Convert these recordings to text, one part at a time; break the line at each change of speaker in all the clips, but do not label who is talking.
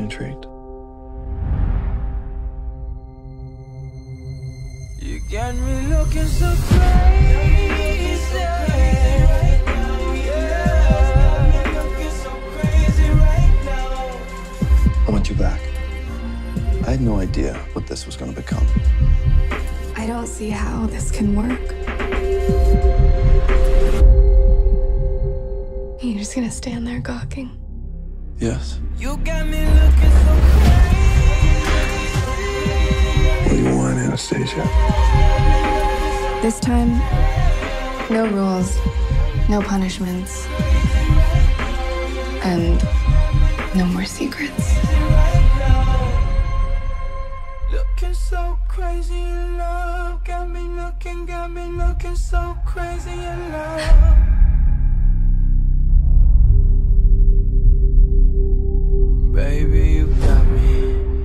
intrigued.
You got me looking so crazy right now, yeah. Looking so crazy right now.
I want you back. I had no idea what this was going to become.
I don't see how this can work. You're just gonna stand there gawking?
Yes.
You got me looking so crazy.
What do you want, Anastasia?
This time, no rules, no punishments, and no more secrets.
Looking so crazy in love. Got me looking so crazy in love. Baby, you got me.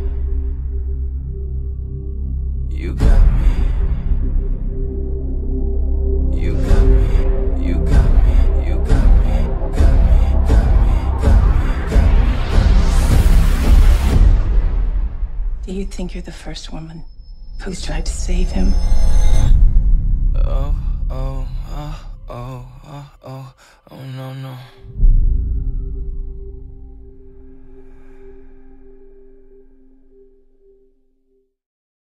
You got me. You got me. You got me. You got me. Got me. Got me. Got me. Got me.
Do you think you're the first woman who's tried to save him?
Oh.